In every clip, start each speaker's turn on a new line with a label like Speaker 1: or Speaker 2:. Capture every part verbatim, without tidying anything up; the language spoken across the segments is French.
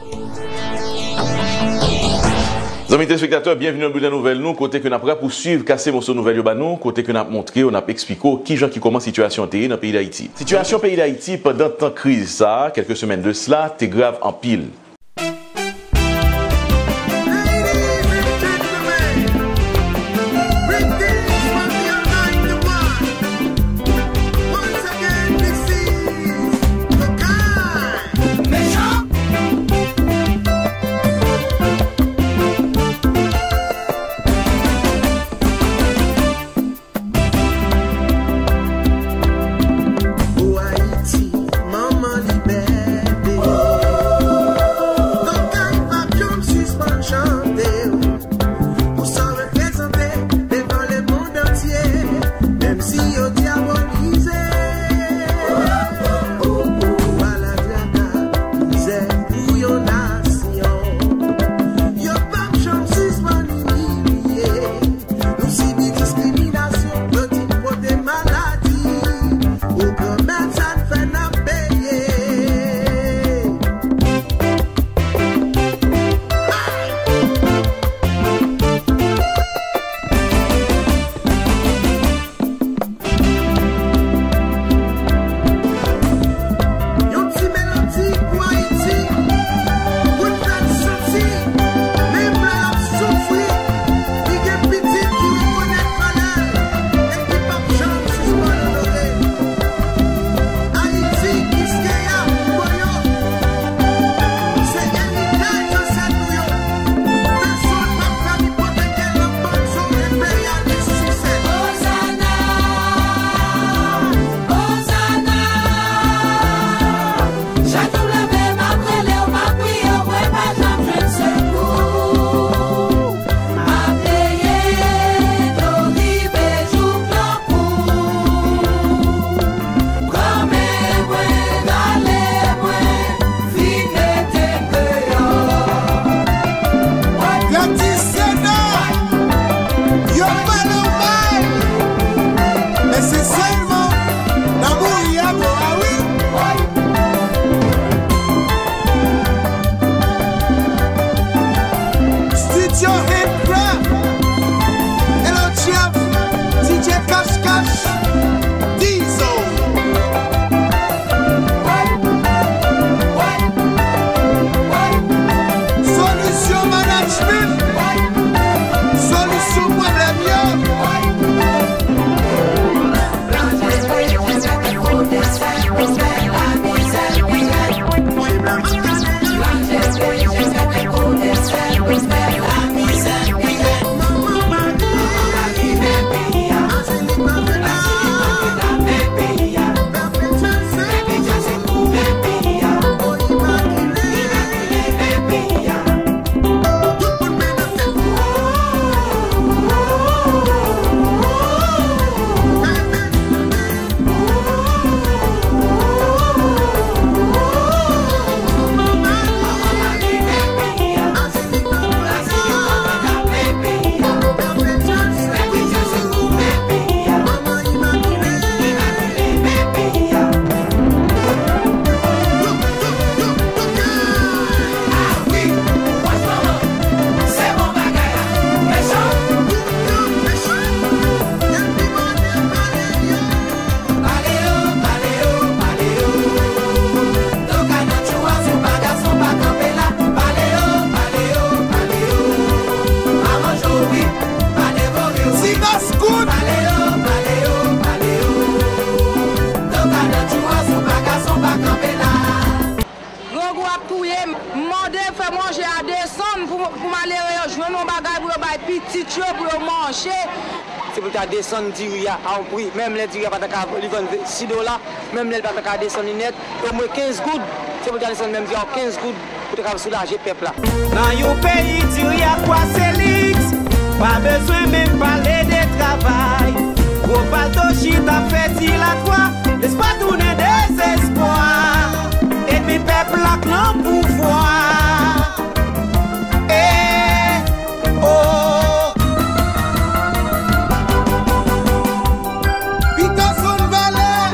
Speaker 1: Amis téléspectateurs, bienvenue dans le bulletin nouvelle nous, côté que nous avons pour suivre casser mon nouvelle nous, côté que nous avons montré, on a expliqué qui gens qui comment situation est dans le pays d'Haïti. Situation pays d'Haïti pendant temps crise ça, quelques semaines de cela, t'es grave en pile.
Speaker 2: C'est pour ta descendre diriya à un prix, même les diriya pas ta six dollars, même les pas ta descendre net, au moins quinze gouttes, c'est pour ta descendre même dire quinze gouttes pour te soulager peuple là.
Speaker 3: Dans un pays diriya quoi c'est l'X, pas besoin même parler de travail. Gros bateau chita fait il à toi, laisse pas tourner désespoir. Et puis peuple là clan pouvoir. Eh oh.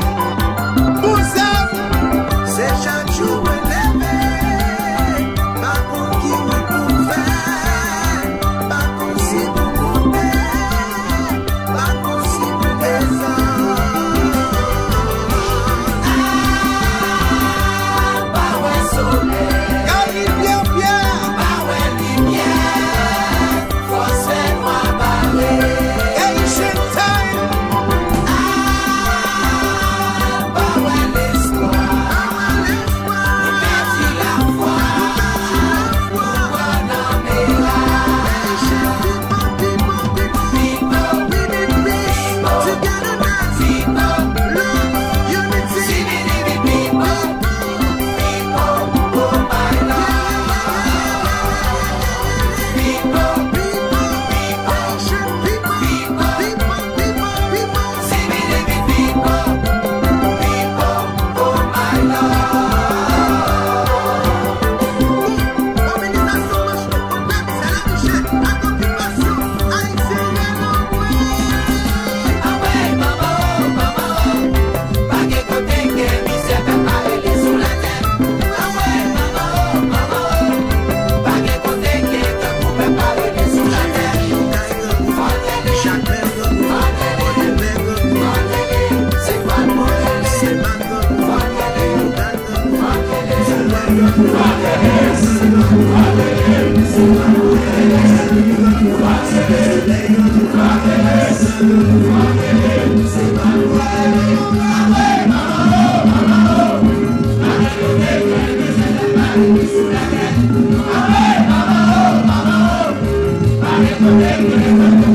Speaker 4: C'est chaque jour levé,
Speaker 3: Thank you.